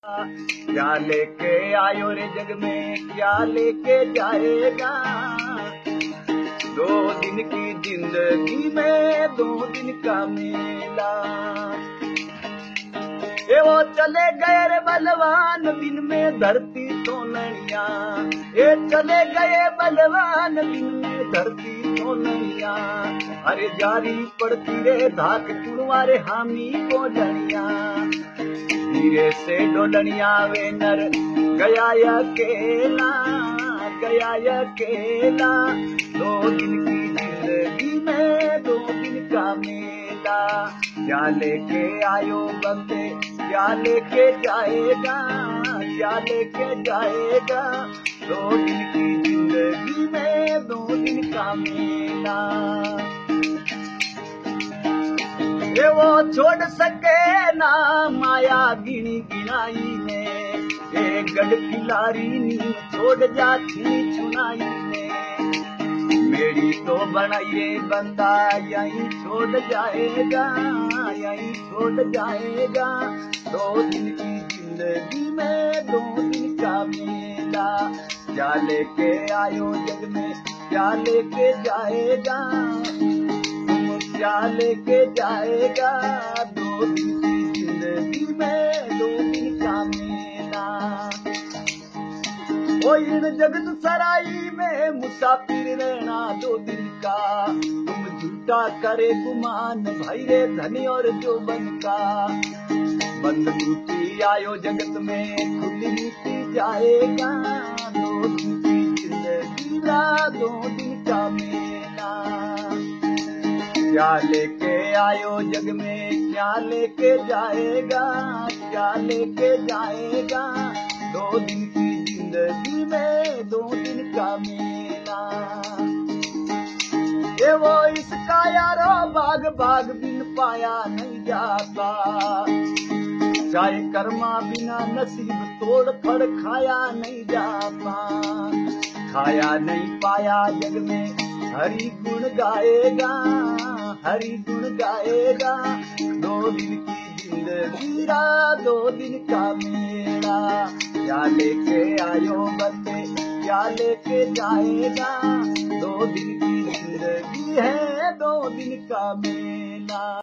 क्या लेके आयो रे जग में, क्या लेके जाएगा। 2 दिन की जिंदगी में 2 दिन का मेला। ये वो चले गए रे बलवान दिन में धरती सोनैया। ये चले गए बलवान दिन में धरती सोनैया। अरे जारी पड़ती रे धाक तुड़वारे हामी को डनिया। धीरे से डोलनिया वे नर गया अकेला, गया अकेला। 2 दिन की जिंदगी में 2 दिन का मेला। क्या लेके आयो बंदे, क्या लेके जाएगा, क्या लेके जाएगा। 2 दिन की जिंदगी में 2 दिन का मेला। ये वो छोड़ सके ना माया गिनी गिनाई ने। ये गढ़ किलारी नीम छोड़ जाती चुनाई ने। मेरी तो बनाई रे बंदा यहीं छोड़ जाएगा, यहीं छोड़ जाएगा। 2 दिन की जिंदगी में 2 दिन का मेला। क्या लेके आयो जग में, क्या लेके जाएगा, क्या लेके जाएगा। 2 दिन की जिंदगी में 2 दिन का मेला। ओ इन जगत सराई में मुसाफिर रहना 2 दिन का। तुम झूठा करे गुमान भाई रे धनी और जोबन का। बंद मूर्ति आयो जगत में खुली नीति जाएगा। 2 दिन की जिंदगी का 2 दिन का मेला। क्या लेके आयो जग में, क्या लेके जाएगा, क्या लेके जाएगा। 2 दिन की जिंदगी में 2 दिन का मेला। ये वो इसका यारो बाग बाग बिन पाया नहीं जाता। चाहे कर्मा बिना नसीब तोड़ फड़ खाया नहीं जाता। खाया नहीं पाया जग में हरि गुण गाएगा, हरि गुण गाएगा। 2 दिन की जिंदगी का 2 दिन का मेला। क्या लेके आयो बंदे, क्या लेके जाएगा। 2 दिन की जिंदगी है 2 दिन का मेला।